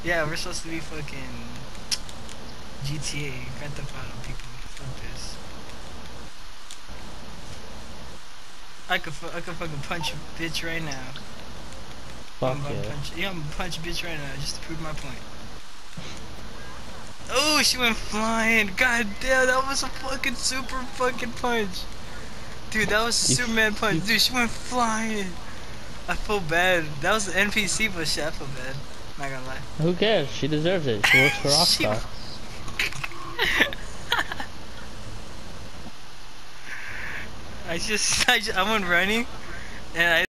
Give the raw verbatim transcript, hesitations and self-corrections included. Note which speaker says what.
Speaker 1: Yeah, we're supposed to be fucking G T A, Grand Theft Auto people. Fuck this. I could, fu- I could fucking punch a bitch right now.
Speaker 2: Fuck
Speaker 1: I'm about to
Speaker 2: yeah.
Speaker 1: punch. Yeah, I'm gonna punch a bitch right now just to prove my point. Oh, she went flying. God damn, that was a fucking super fucking punch. Dude, that was a
Speaker 2: You,
Speaker 1: Superman
Speaker 2: you,
Speaker 1: punch. Dude, she went flying. I feel bad. That was an N P C, but shit, I feel bad. Not gonna lie.
Speaker 2: who cares? She deserves it. She works for
Speaker 1: she.
Speaker 2: Rockstar.
Speaker 1: I just, I just, I went running, and I.